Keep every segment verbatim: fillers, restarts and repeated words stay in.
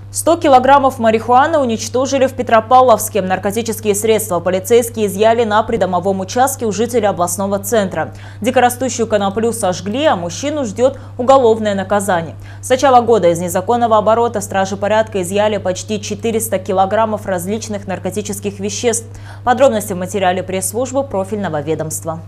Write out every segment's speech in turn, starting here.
сто килограммов марихуаны уничтожили в Петропавловске. Наркотические средства полицейские изъяли на придомовом участке у жителей областного центра. Дикорастущую коноплю сожгли, а мужчину ждет уголовное наказание. С начала года из незаконного оборота стражи порядка изъяли почти четыреста килограммов различных наркотических веществ. Подробности в материале пресс-службы профильного ведомства.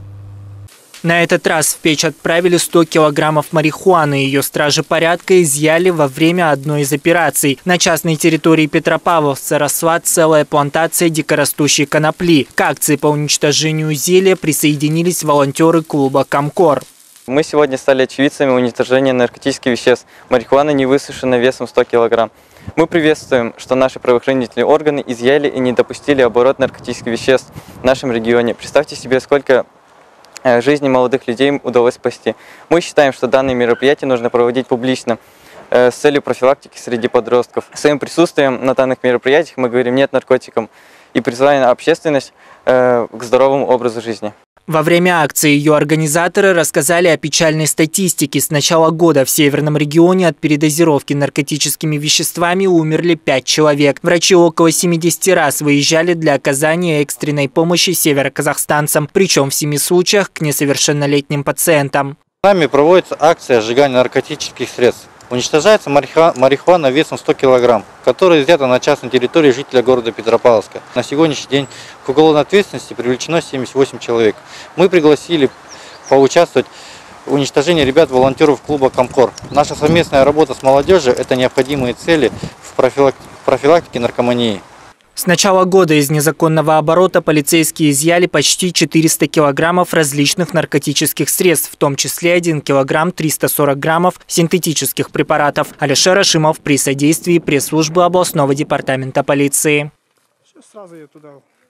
На этот раз в печь отправили сто килограммов марихуаны. Ее стражи порядка изъяли во время одной из операций. На частной территории Петропавловска росла целая плантация дикорастущей конопли. К акции по уничтожению зелья присоединились волонтеры клуба «Комкор». Мы сегодня стали очевидцами уничтожения наркотических веществ. Марихуана не высушена весом сто килограмм. Мы приветствуем, что наши правоохранительные органы изъяли и не допустили оборот наркотических веществ в нашем регионе. Представьте себе, сколько жизни молодых людей удалось спасти. Мы считаем, что данные мероприятия нужно проводить публично с целью профилактики среди подростков. Своим присутствием на данных мероприятиях мы говорим «нет» наркотикам и призываем общественность к здоровому образу жизни. Во время акции ее организаторы рассказали о печальной статистике. С начала года в северном регионе от передозировки наркотическими веществами умерли пять человек. Врачи около семидесяти раз выезжали для оказания экстренной помощи североказахстанцам, причем в семи случаях к несовершеннолетним пациентам. Нами проводится акция сжигания наркотических средств. Уничтожается марихуана весом сто килограмм, которая изъята на частной территории жителя города Петропавловска. На сегодняшний день к уголовной ответственности привлечено семьдесят восемь человек. Мы пригласили поучаствовать в уничтожении ребят-волонтеров клуба «Комкор». Наша совместная работа с молодежью – это необходимые цели в профилактике наркомании. С начала года из незаконного оборота полицейские изъяли почти четыреста килограммов различных наркотических средств, в том числе один килограмм триста сорок граммов синтетических препаратов. Алишер Ашимов при содействии пресс-службы областного департамента полиции. Сейчас сразу я туда.